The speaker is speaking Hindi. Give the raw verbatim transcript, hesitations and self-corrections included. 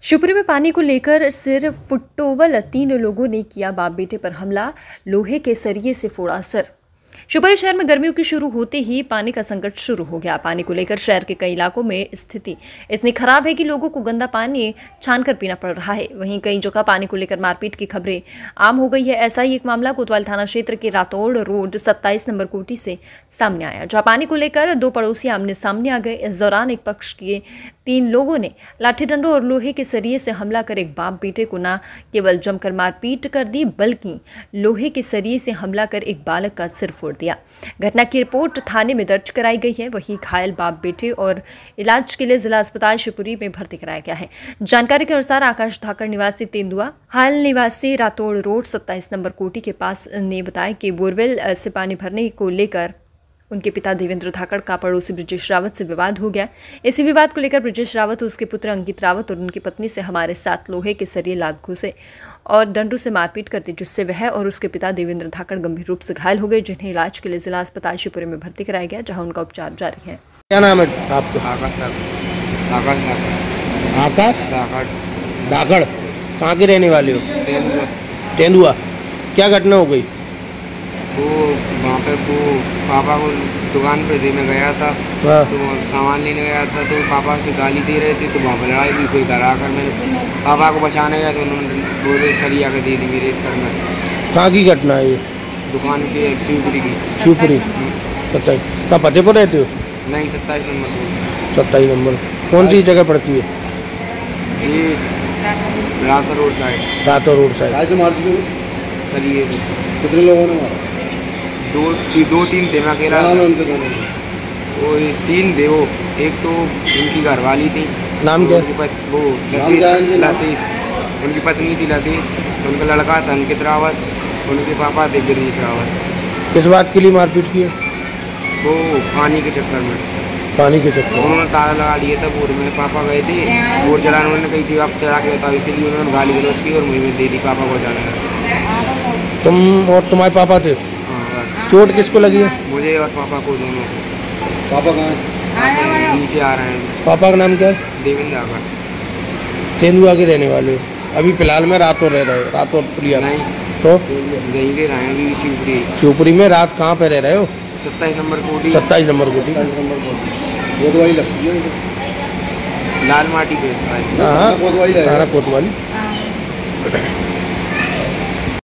शिवपुरी में पानी को लेकर सिर्फ फुटोवल तीन लोगों ने किया बाप बेटे पर हमला, लोहे के सरिये से फोड़ा सर। शिवपुरी शहर में गर्मियों की शुरू होते ही पानी का संकट शुरू हो गया। पानी को लेकर शहर के कई इलाकों में स्थिति इतनी खराब है कि लोगों को गंदा पानी छानकर पीना पड़ रहा है। वहीं कई जगह पानी को लेकर मारपीट की खबरें आम हो गई है। ऐसा ही एक मामला कोतवाली थाना क्षेत्र के रातौड़ रोड सत्ताईस नंबर कोठी से सामने आया, जहां पानी को लेकर दो पड़ोसी आमने सामने आ गए। इस दौरान एक पक्ष के तीन लोगों ने लाठी डंडों और लोहे के सरिये से हमला कर एक बाप बेटे को न केवल जमकर मारपीट कर दी, बल्कि लोहे के सरिये से हमला कर एक बालक का सिर फोड़ दिया। घटना की रिपोर्ट थाने में दर्ज कराई गई है। वहीं घायल बाप बेटे और इलाज के लिए जिला अस्पताल शिवपुरी में भर्ती कराया गया है। जानकारी के अनुसार आकाश धाकड़ निवासी तेंदुआ, हाल निवासी रातौड़ रोड सत्ताईस नंबर कोठी के पास ने बताया कि बोरवेल से पानी भरने को लेकर उनके पिता देवेंद्र धाकड़ का पड़ोसी ब्रिजेश रावत से विवाद हो गया। इसी विवाद को लेकर ब्रिजेश रावत, उसके पुत्र अंकित रावत और उनकी पत्नी से हमारे साथ लोहे के सरिये लाद घुसे और डंडों से मारपीट कर दी, जिससे वह और उसके पिता देवेंद्र धाकड़ गंभीर रूप से घायल हो गए, जिन्हें इलाज के लिए जिला अस्पताल शिवपुरी में भर्ती कराया गया, जहां उनका उपचार जारी है। क्या नाम है आपका? आकाश धाकड़। कहाँ के रहने वाले हो? तेंदुआ। क्या घटना हो गई? वो वहाँ पे वो पापा को दुकान पे देने गया था, तो सामान लेने गया था, तो पापा से गाली दे रहे थे, तो वहाँ पर लड़ाई भी कोई घर आकर मैंने पापा को बचाने गया तो उन्होंने बोले सरिया के दे दी मेरे सर में। कहाँ की घटना है ये? दुकान के शिवपुरी की। शिवपुरी सत्ताईस का पते पर रहते हो? नहीं, सत्ताईस नंबर। सत्ताईस नंबर कौन सी जगह पड़ती है? ये Rathore road side. Rathore road side. सरिये से कितने लोगों ने मारा? दो दो तीन थे, मैं अकेला। वो तीन थे। वो एक तो उनकी घरवाली थी। नाम क्या? वो लतीश, उनकी पत्नी थी लतीश, उनका लड़का था अंकित रावत, उनके पापा थे ब्रिजेश रावत। किस बात के लिए मारपीट की है? वो पानी के चक्कर में। पानी के चक्कर में उन्होंने ताला लगा दिया था बोर में। पापा गए थे बोर चलाने, उन्होंने कही थी आप चला के बताओ, इसीलिए उन्होंने गाली गलौज की और मुझे दे दी पापा को जाने। तुम और तुम्हारे पापा थे? चोट किसको लगी है? मुझे और पापा को, दोनों को। पापा कहाँ हैं? नीचे आ रहे हैं। पापा का नाम क्या है? देवेंद्र धाकड़। तेंदुआ के रहने वाले हो? अभी फिलहाल में रातौड़ रह रहे हो? रातौड़ पुलिया? नहीं तो यहीं पे रहे हैं अभी शिवपुरी। शिवपुरी में रात कहाँ पे रह रहे हो? सत्ताईस नंबर कोठी। सत्ताईस नंबर कोठी। वो दवाई लगती है लाल माटी पे। हाँ, कोतवाली।